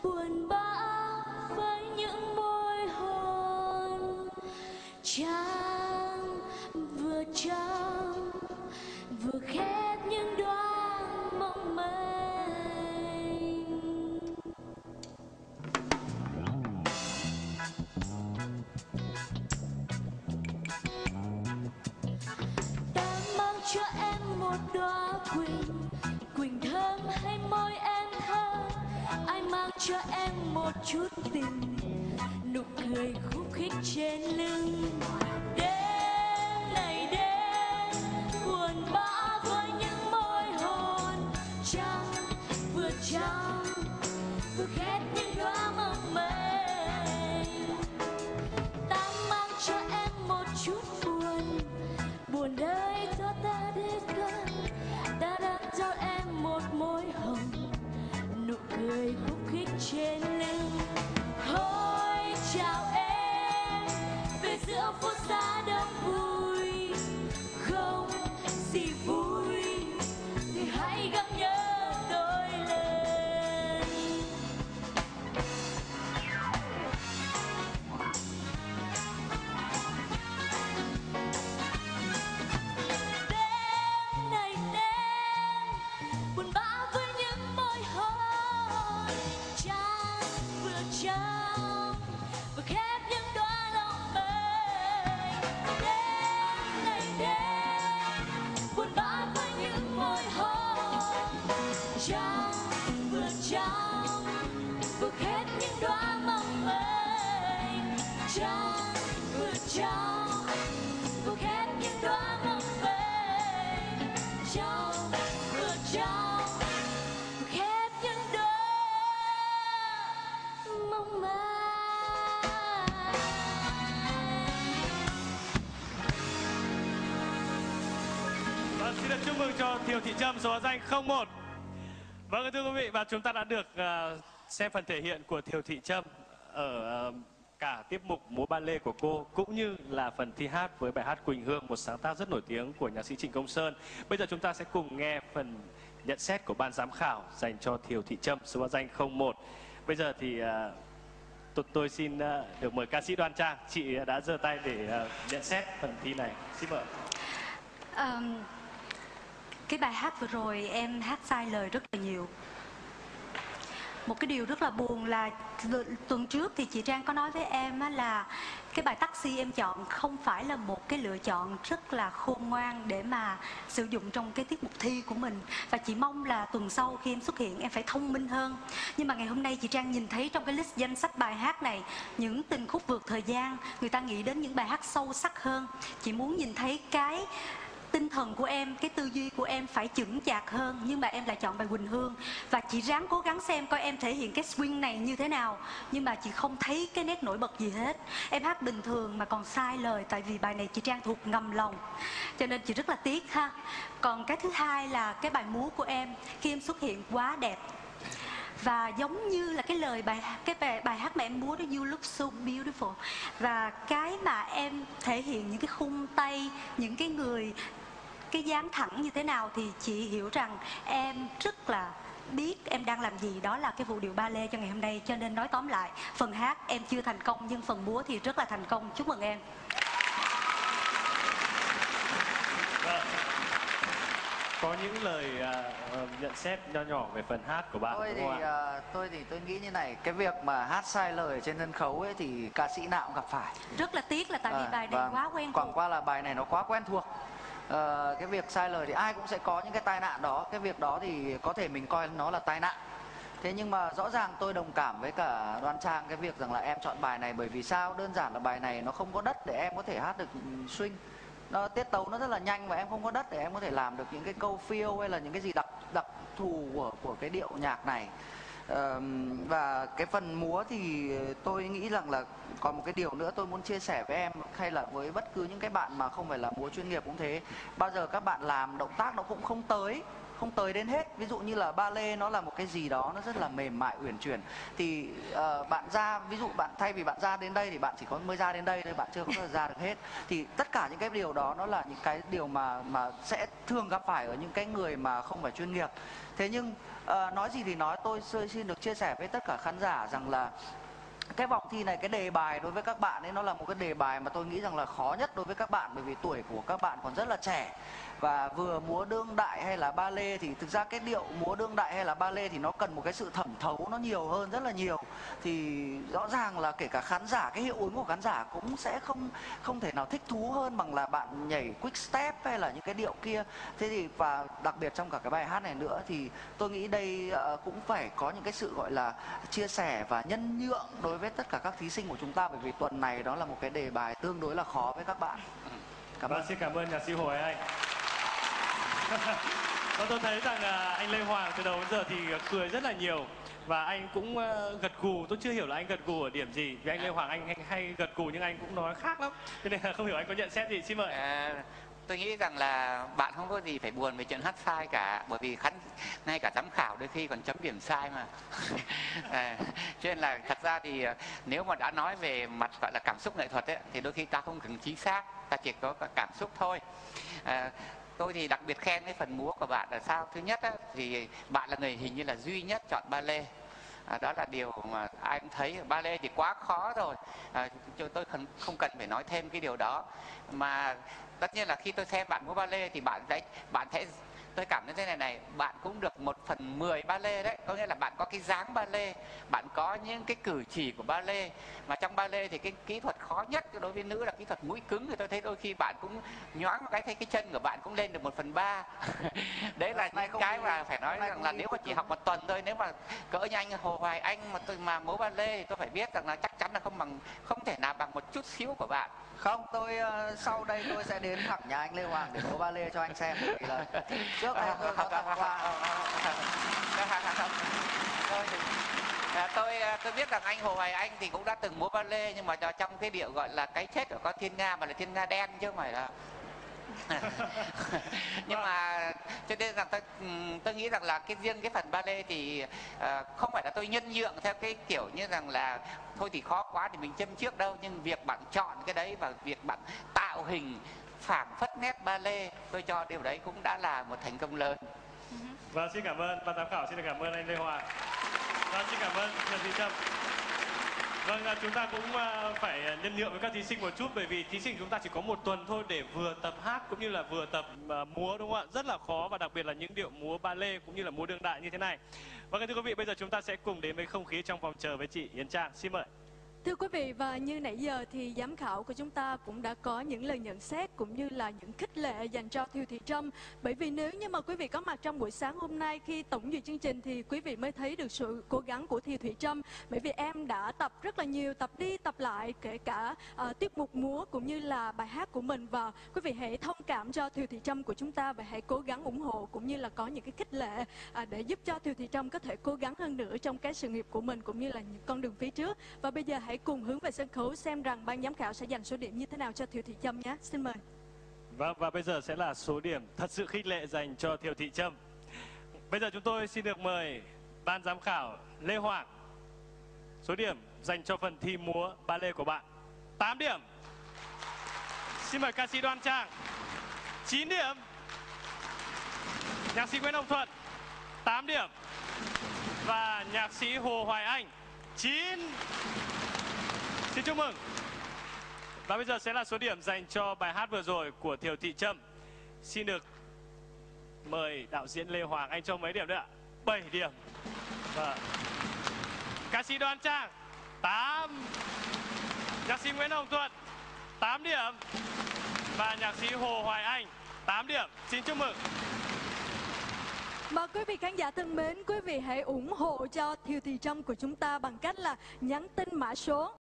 buồn bã với những môi hôn trắng vừa khép những đóa mộng manh. Ta mang cho em một đóa quỳnh thơm hay môi em thơm. Ai mang cho em một chút tình, nụ cười khúc khích trên lưng. Đêm này đêm buồn bã với những môi hôn trắng vừa khép những đóa mộng manh. Ta mang cho em một chút buồn đời cho ta đến gần. Ta đang cho em một môi hồng, nụ cười khúc khích trên lưng. Thôi chào em về giữa phố xa đông vui, không gì vui thì hãy gắng nhớ tôi lên. Đêm này đêm buồn bã với những môi hôn trắng vừa khép những đóa lòng mây. Đêm này đêm buồn bã với những môi hôn trắng vừa khép những đóa mộng mây. Trắng vừa khép những đóa mộng mây. Trắng vừa khép những đóa mong manh. Vâng, xin được chúc mừng cho Thiều Thị Trâm số danh 01. Vâng, thưa quý vị, và chúng ta đã được xem phần thể hiện của Thiều Thị Trâm ở cả tiết mục múa ballet của cô, cũng như là phần thi hát với bài hát Quỳnh Hương, một sáng tác rất nổi tiếng của nhạc sĩ Trịnh Công Sơn. Bây giờ chúng ta sẽ cùng nghe phần nhận xét của ban giám khảo dành cho Thiều Thị Trâm số danh 01. Bây giờ thì tôi xin được mời ca sĩ Đoan Trang. Chị đã giơ tay để nhận xét phần thi này. Xin mời. Cái bài hát vừa rồi em hát sai lời rất là nhiều. Một cái điều rất là buồn là tuần trước thì chị Trang có nói với em là cái bài Taxi em chọn không phải là một cái lựa chọn rất là khôn ngoan để mà sử dụng trong cái tiết mục thi của mình. Và chị mong là tuần sau khi em xuất hiện em phải thông minh hơn. Nhưng mà ngày hôm nay chị Trang nhìn thấy trong cái list danh sách bài hát này những tình khúc vượt thời gian, người ta nghĩ đến những bài hát sâu sắc hơn. Chị muốn nhìn thấy cái tinh thần của em, cái tư duy của em phải chững chạc hơn, nhưng mà em lại chọn bài Quỳnh Hương. Và chị ráng cố gắng xem coi em thể hiện cái swing này như thế nào, nhưng mà chị không thấy cái nét nổi bật gì hết. Em hát bình thường mà còn sai lời, tại vì bài này chị Trang thuộc ngầm lòng, cho nên chị rất là tiếc ha. Còn cái thứ hai là cái bài múa của em, khi em xuất hiện quá đẹp, và giống như là cái lời bài hát mà em múa đó, You Look So Beautiful. Và cái mà em thể hiện những cái khung tay, những cái người, cái dáng thẳng như thế nào thì chị hiểu rằng em rất là biết em đang làm gì. Đó là cái vũ điệu ballet cho ngày hôm nay. Cho nên nói tóm lại, phần hát em chưa thành công, nhưng phần múa thì rất là thành công. Chúc mừng em. Có những lời nhận xét nho nhỏ về phần hát của bạn đúng không ạ? Tôi nghĩ như này, cái việc mà hát sai lời trên sân khấu ấy thì ca sĩ nào cũng gặp phải. Rất là tiếc là tại vì bài này quá quen thuộc. Quảng qua là bài này nó quá quen thuộc. Cái việc sai lời thì ai cũng sẽ có những cái tai nạn đó. Cái việc đó thì có thể mình coi nó là tai nạn. Thế nhưng mà rõ ràng tôi đồng cảm với cả Đoan Trang cái việc rằng là em chọn bài này. Bởi vì sao? Đơn giản là bài này nó không có đất để em có thể hát được swing. Tiết tấu nó rất là nhanh và em không có đất để em có thể làm được những cái câu phiêu hay là những cái gì đặc thù của cái điệu nhạc này. Và cái phần múa thì tôi nghĩ rằng là còn một cái điều nữa tôi muốn chia sẻ với em, hay là với bất cứ những cái bạn mà không phải là múa chuyên nghiệp cũng thế. Bao giờ các bạn làm động tác nó cũng không tới đến hết. Ví dụ như là ballet nó là một cái gì đó nó rất là mềm mại uyển chuyển, thì bạn ra, ví dụ bạn thay vì bạn ra đến đây thì bạn chỉ có mới ra đến đây thôi, bạn chưa có ra được hết. Thì tất cả những cái điều đó nó là những cái điều mà sẽ thường gặp phải ở những cái người mà không phải chuyên nghiệp. Thế nhưng Nói gì thì nói, tôi xin được chia sẻ với tất cả khán giả rằng là cái vòng thi này, cái đề bài đối với các bạn ấy nó là một cái đề bài mà tôi nghĩ rằng là khó nhất đối với các bạn, bởi vì tuổi của các bạn còn rất là trẻ. Và vừa múa đương đại hay là ballet thì thực ra cái điệu múa đương đại hay là ballet thì nó cần một cái sự thẩm thấu nó nhiều hơn rất là nhiều. Thì rõ ràng là kể cả khán giả, cái hiệu ứng của khán giả cũng sẽ không thể nào thích thú hơn bằng là bạn nhảy quick step hay là những cái điệu kia. Thế thì và đặc biệt trong cả cái bài hát này nữa thì tôi nghĩ đây cũng phải có những cái sự gọi là chia sẻ và nhân nhượng đối với tất cả các thí sinh của chúng ta, bởi vì tuần này đó là một cái đề bài tương đối là khó với các bạn. Xin cảm ơn nhạc sĩ Hồ Hoài Anh. Và tôi thấy rằng anh Lê Hoàng từ đầu đến giờ thì cười rất là nhiều và anh cũng gật gù. Tôi chưa hiểu là anh gật gù ở điểm gì, vì anh Lê Hoàng anh hay gật gù nhưng anh cũng nói khác lắm, cho nên là không hiểu anh có nhận xét gì. Xin mời. Tôi nghĩ rằng là bạn không có gì phải buồn về chuyện hát sai cả, bởi vì ngay cả giám khảo đôi khi còn chấm điểm sai mà. Cho nên là thật ra thì nếu mà đã nói về mặt gọi là cảm xúc nghệ thuật ấy, thì đôi khi ta không cần chính xác, ta chỉ có cảm xúc thôi. Tôi thì đặc biệt khen cái phần múa của bạn là sao? Thứ nhất á, thì bạn là người hình như là duy nhất chọn ballet. Đó là điều mà ai cũng thấy, ballet thì quá khó rồi. Tôi không cần phải nói thêm cái điều đó. Mà tất nhiên là khi tôi xem bạn múa ballet thì bạn thấy tôi cảm thấy thế này, bạn cũng được 1/10 ballet đấy, có nghĩa là bạn có cái dáng ballet, bạn có những cái cử chỉ của ballet. Mà trong ballet thì cái kỹ thuật khó nhất đối với nữ là kỹ thuật mũi cứng, thì tôi thấy đôi khi bạn cũng nhoáng một cái, thấy cái chân của bạn cũng lên được 1/3. Đấy là những cái mà phải nói rằng là nếu mà chỉ học một tuần thôi, nếu mà cỡ như anh Hồ Hoài Anh mà múa ballet thì tôi phải biết rằng là chắc chắn là không thể nào bằng một chút xíu của bạn. Không, tôi sau đây tôi sẽ đến thẳng nhà anh Lê Hoàng để múa ballet cho anh xem, bởi vì là trước đây tôi có tập qua. Tôi biết rằng anh Hồ Hoài Anh thì cũng đã từng múa ballet, nhưng mà trong cái điệu gọi là cái chết của con thiên nga, mà là thiên nga đen chứ không phải là nhưng mà cho nên rằng tôi nghĩ rằng là riêng cái phần ballet thì không phải là tôi nhân nhượng theo cái kiểu như rằng là thôi thì khó quá thì mình châm trước đâu, nhưng việc bạn chọn cái đấy và việc bạn tạo hình phảng phất nét ballet, tôi cho điều đấy cũng đã là một thành công lớn. Và xin cảm ơn ban giám khảo, xin cảm ơn anh Lê Hoàng. Và xin cảm ơn Trần Thị Trâm. Vâng, chúng ta cũng phải nhân nhượng với các thí sinh một chút, bởi vì thí sinh chúng ta chỉ có một tuần thôi để vừa tập hát cũng như là vừa tập múa, đúng không ạ? Rất là khó, và đặc biệt là những điệu múa ballet cũng như là múa đương đại như thế này. Vâng, thưa quý vị, bây giờ chúng ta sẽ cùng đến với không khí trong vòng chờ với chị Yến Trang. Xin mời. Thưa quý vị, và như nãy giờ thì giám khảo của chúng ta cũng đã có những lời nhận xét cũng như là những khích lệ dành cho Thiều Thị Trâm. Bởi vì nếu như mà quý vị có mặt trong buổi sáng hôm nay khi tổng duyệt chương trình thì quý vị mới thấy được sự cố gắng của Thiều Thị Trâm. Bởi vì em đã tập rất là nhiều, tập đi tập lại, kể cả tiết mục múa cũng như là bài hát của mình. Và quý vị hãy thông cảm cho Thiều Thị Trâm của chúng ta và hãy cố gắng ủng hộ cũng như là có những cái khích lệ để giúp cho Thiều Thị Trâm có thể cố gắng hơn nữa trong cái sự nghiệp của mình cũng như là những con đường phía trước. Và bây giờ hãy cùng hướng về sân khấu xem rằng ban giám khảo sẽ dành số điểm như thế nào cho Thiều Thị Trâm nhé. Xin mời. Vâng, và bây giờ sẽ là số điểm thật sự khích lệ dành cho Thiều Thị Trâm. Bây giờ chúng tôi xin được mời ban giám khảo Lê Hoàng. Số điểm dành cho phần thi múa ballet của bạn 8 điểm. Xin mời ca sĩ Đoan Trang 9 điểm. Nhạc sĩ Nguyễn Hồng Thuận 8 điểm. Và nhạc sĩ Hồ Hoài Anh 9. Xin chúc mừng. Và bây giờ sẽ là số điểm dành cho bài hát vừa rồi của Thiều Thị Trâm. Xin được mời đạo diễn Lê Hoàng, anh cho mấy điểm nữa ạ? 7 điểm. Và ca sĩ Đoan Trang 8. Nhạc sĩ Nguyễn Hồng Thuận 8 điểm. Và nhạc sĩ Hồ Hoài Anh 8 điểm. Xin chúc mừng. Mà quý vị khán giả thân mến, quý vị hãy ủng hộ cho Thiều Thị Trâm của chúng ta bằng cách là nhắn tin mã số